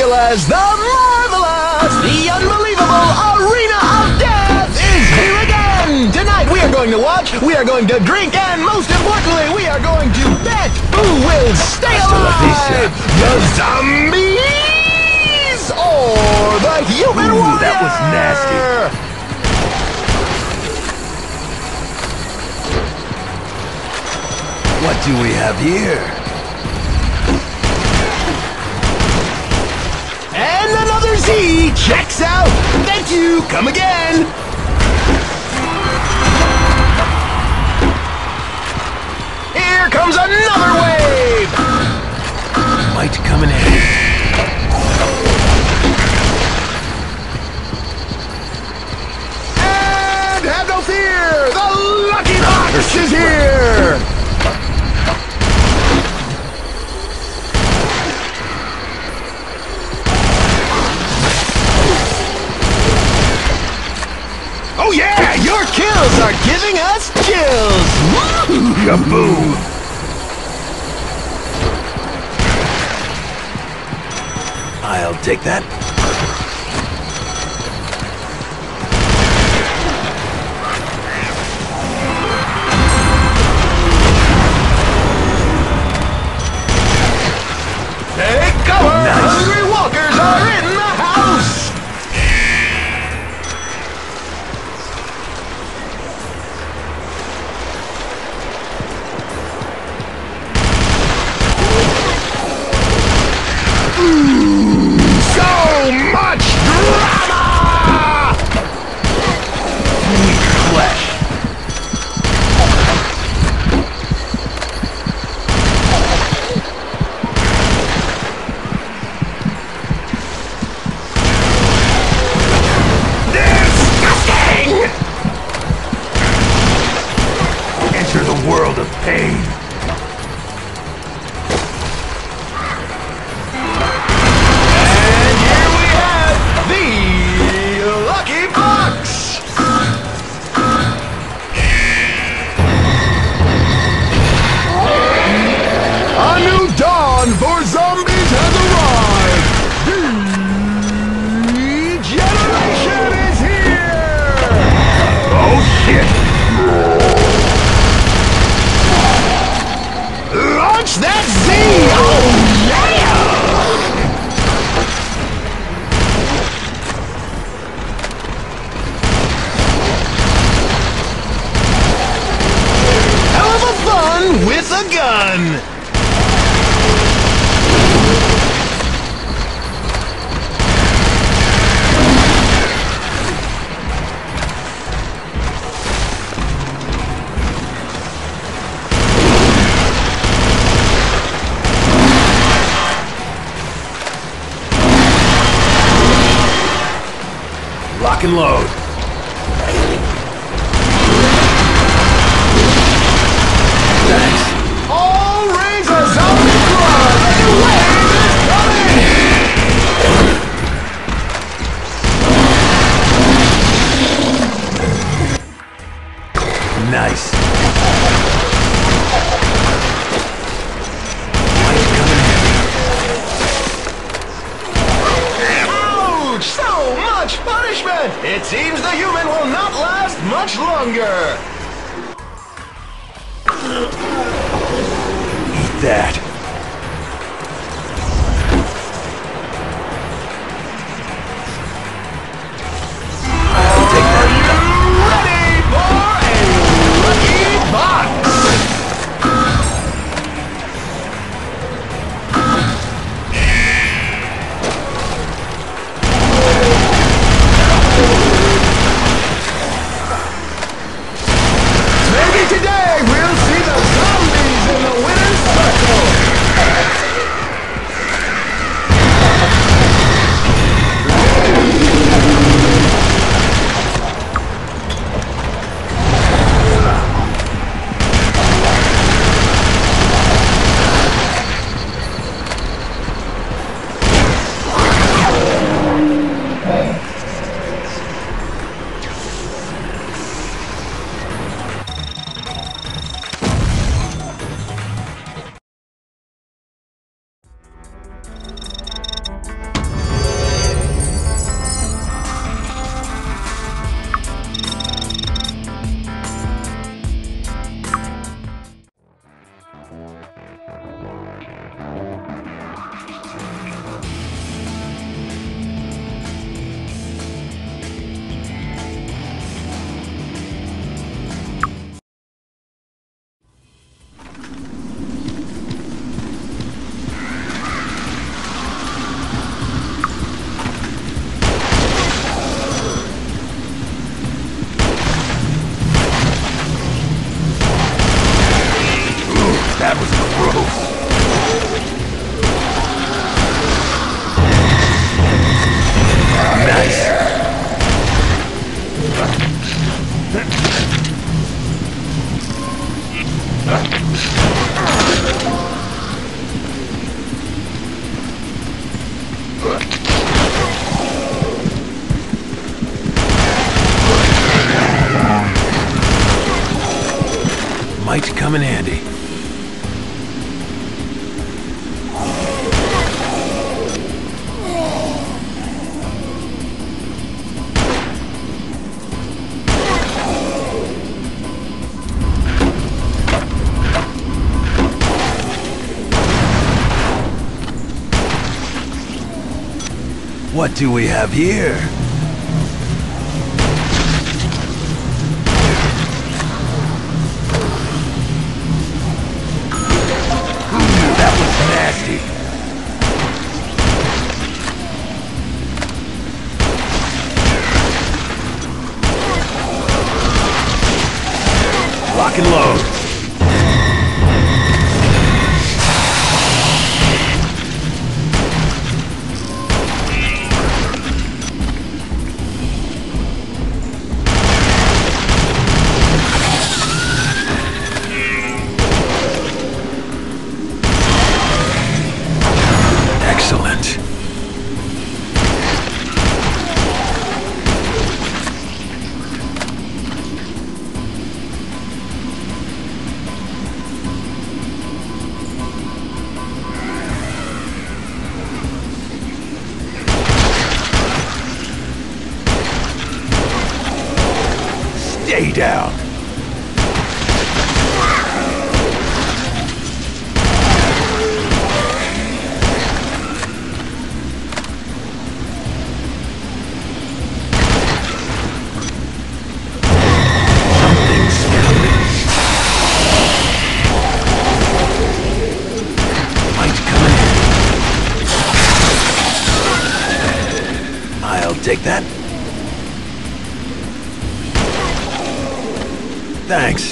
fabulous, the marvelous, the unbelievable Arena of Death is here again! Tonight we are going to watch, we are going to drink, and most importantly, we are going to bet who will stay alive! The zombies or the human warrior! That was nasty. What do we have here? And another Z checks out! Thank you! Come again! Here comes another wave! Might come in handy. And have no fear! The Lucky Box is here! Oh yeah! Your kills are giving us chills! Kaboom! I'll take that. Take cover! Nice. Hungry walkers are in the house! So much drama! Weak flesh. Disgusting! Enter the world of pain. For zombies has arrived! Generation is here! Oh shit! Launch that Z! Oh yeah! Hell of a fun with a gun! Lock and load. Thanks. All raise a zombie blood! A new wave is coming! Nice. Ouch! So much punishment! It seems the human will not last much longer! Eat that. I'll take that. Ready for a lucky box! Maybe today we'll see the zombies in the winner's circle! come in handy. What do we have here? That was nasty. Lock and load. Excellent. Stay down. Take that. Thanks.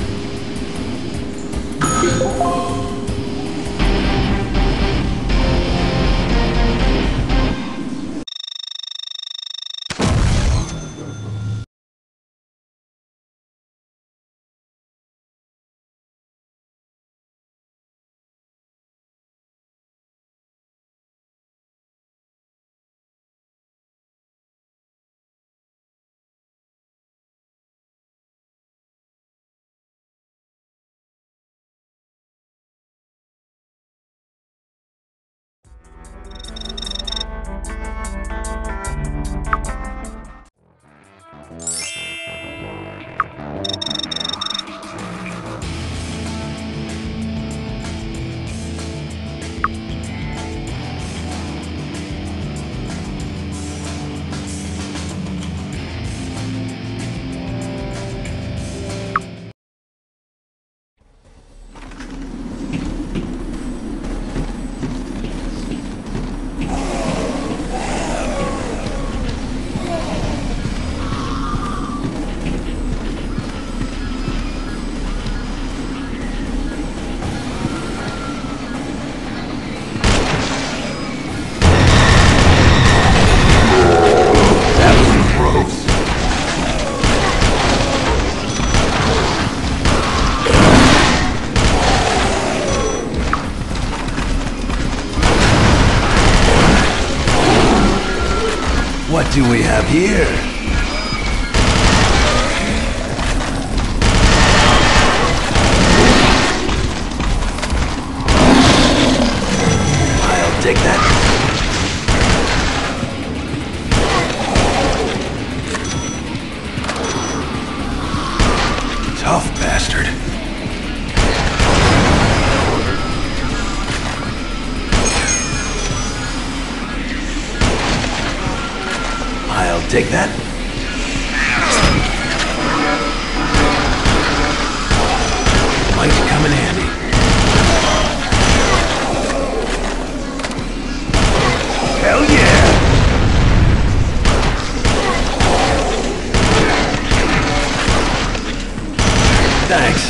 What do we have here? I'll take that. Tough bastard. I'll take that. Might come in handy. Hell yeah! Thanks.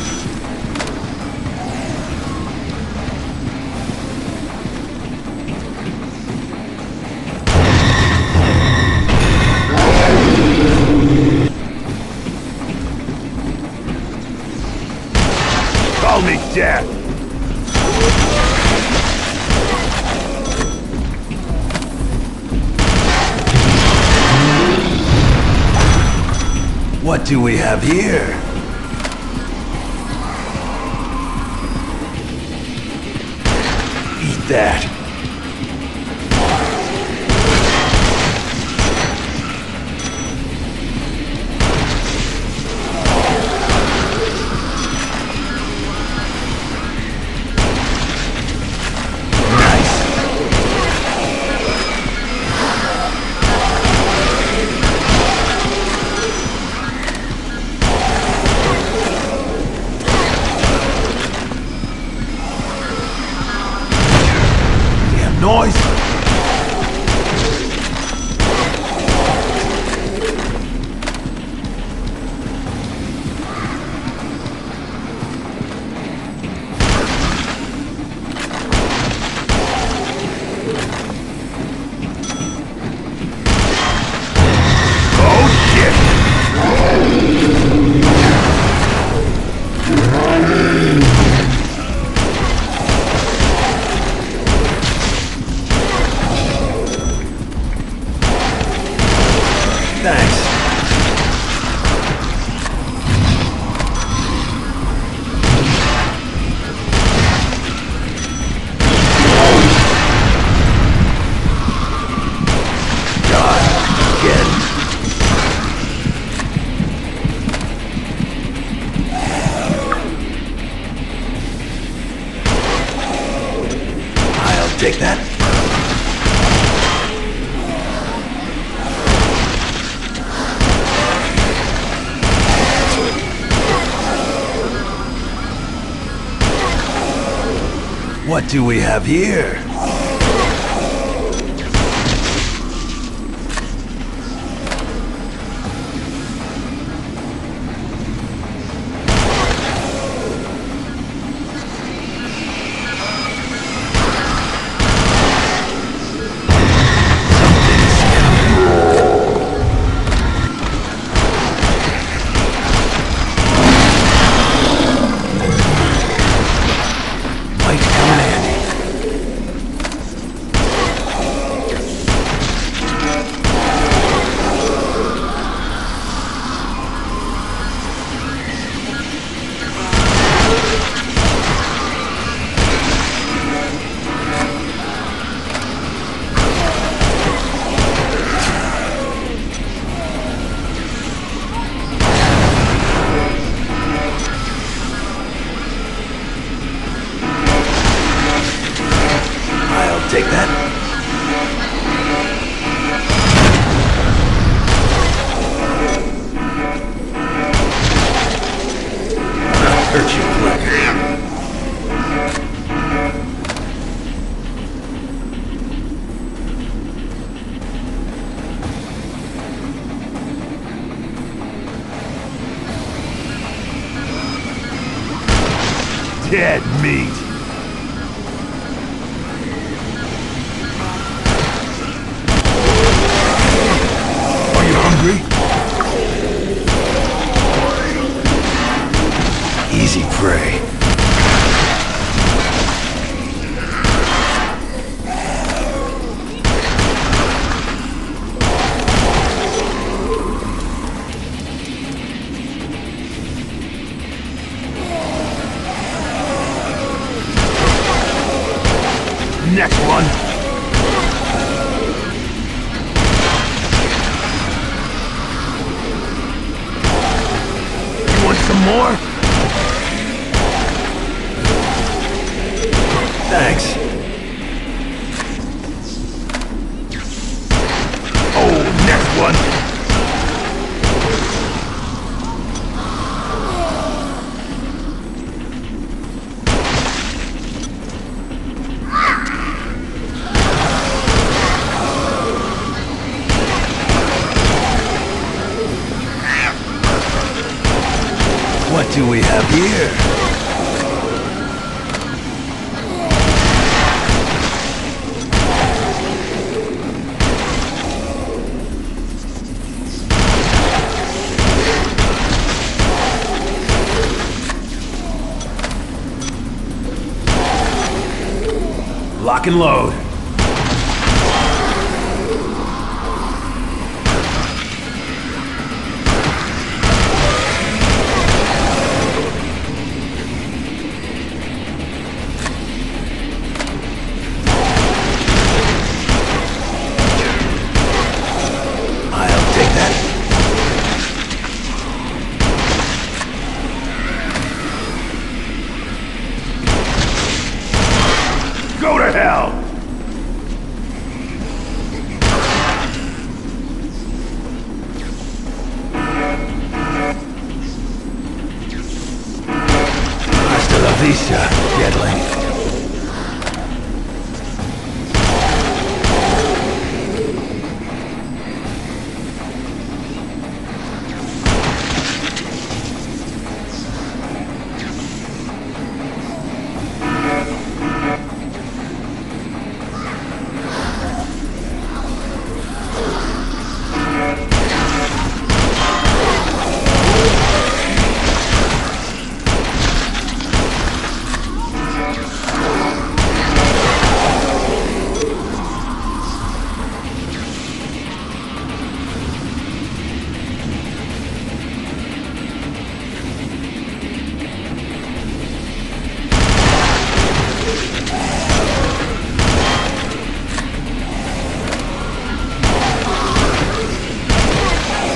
Call me Death. What do we have here? that. Noise! Thanks. God, again. I'll take that. What do we have here? Take that. I'll hurt you, dead meat. Easy prey. Next one. You want some more? Thanks. Oh, next one. What do we have here? Lock and load.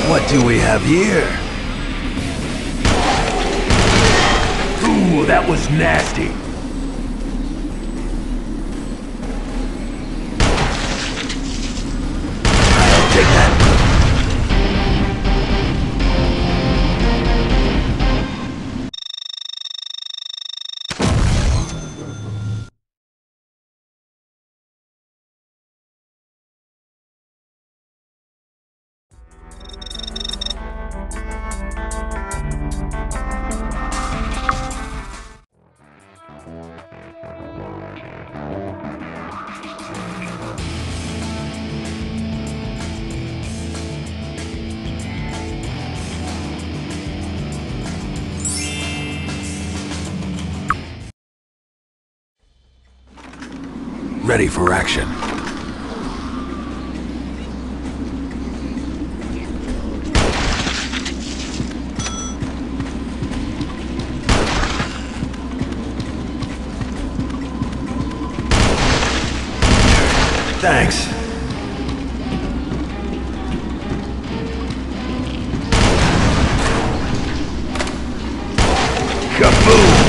What do we have here? Ooh, that was nasty. I'll take that. Ready for action. Thanks. Kaboom!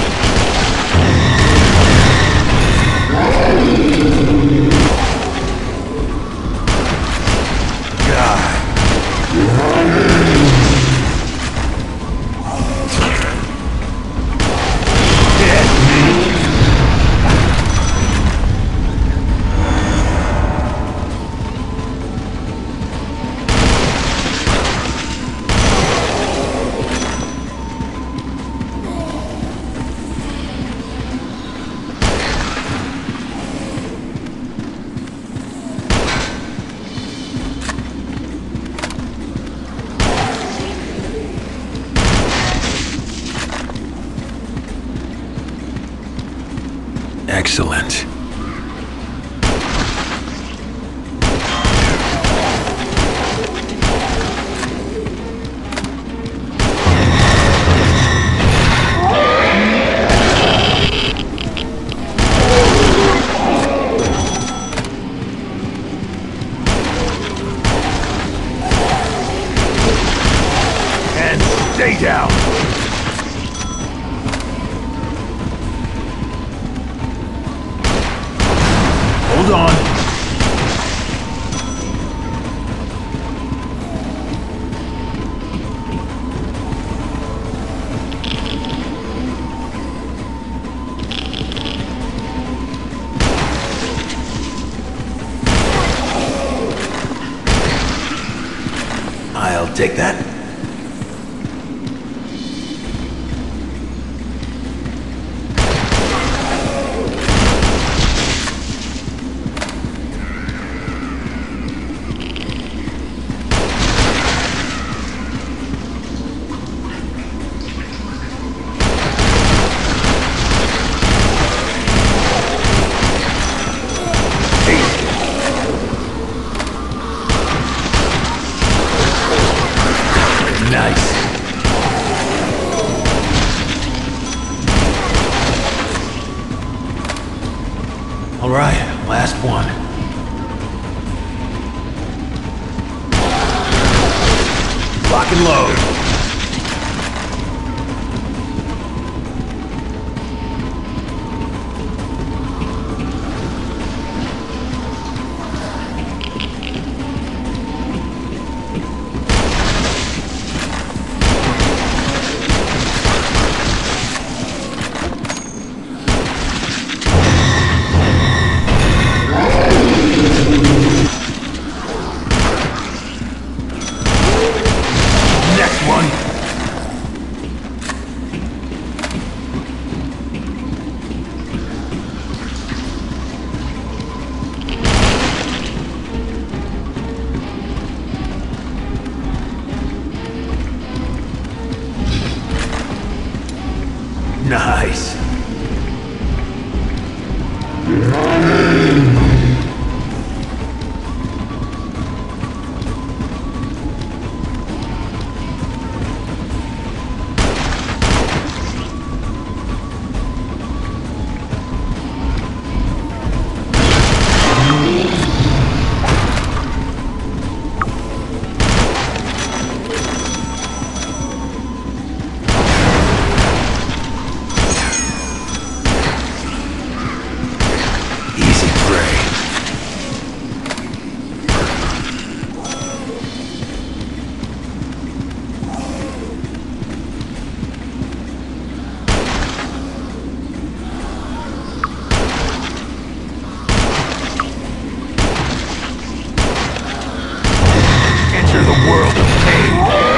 Excellent. And stay down. Hold on. I'll take that. Nice. All right, last one. Lock and load. Next one. Nice. enter the world of pain.